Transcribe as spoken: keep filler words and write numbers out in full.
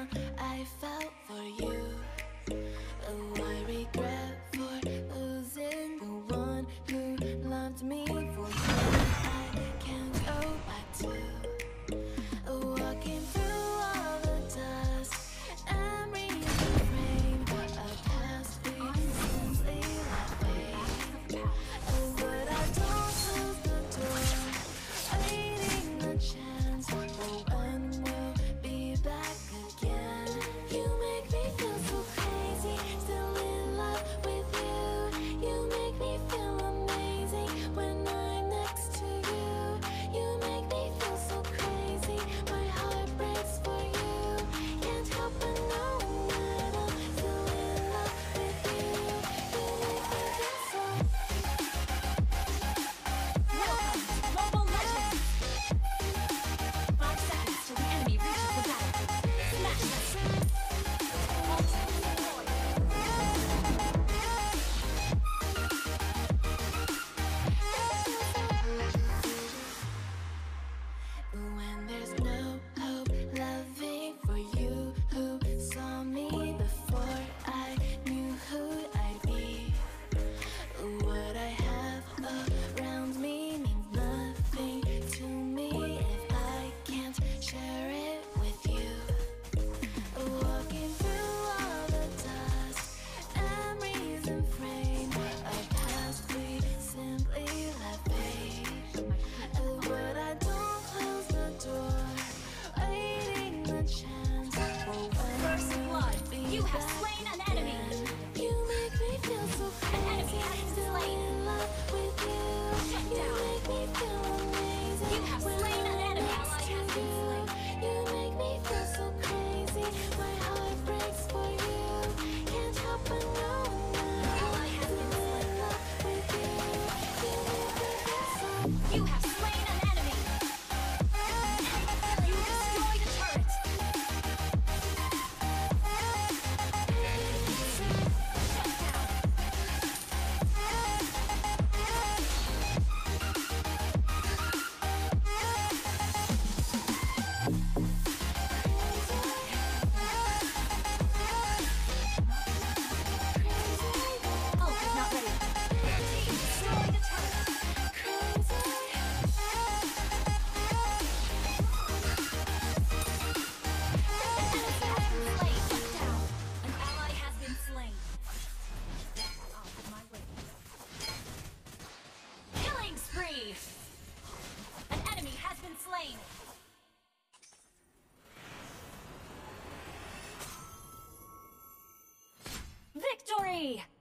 I felt for you. Oh, I regret for losing the one who loved me. For you, I can't go back to walking through all the dust and refrain a past we simply let fade. Oh, but I don't close the door, waiting the chance for when we'll be back again. You make me feel so crazy, still in love with you. You make me feel amazing when I'm next to you. You make me feel so crazy, my heart breaks for you. Can't help but know that I'm still in love with you. You make me feel so. Welcome to Global Legends! Five seconds till the enemy reaches the battlefield. Smash them! Ultimate deployed. When there's no hope, loving for you who saw me before I knew who I'd be. What I have around me means nothing to me if I can't share it with you. Walking through all the dust, memories and frame a past we simply let fade. Oh, but I don't close the door, waiting the chance for when First we'll blood. be You have back slain an enemy. again. You make me feel so An enemy crazy, has been still slain. in love with you. Shut You down. make me feel amazing. You have when slain an I'm enemy. next Ally to has been you. slain. You make me feel so crazy, my heart breaks for you. Can't help but know that Ally I'm has been still in slain. love with you. You make me feel so. You have slain an enemy. You destroyed a turret. Shut down. Ult is not ready. Team destroyed a turret. An ally has been slain. Out of my way. Killing spree! An enemy has been slain. Victory!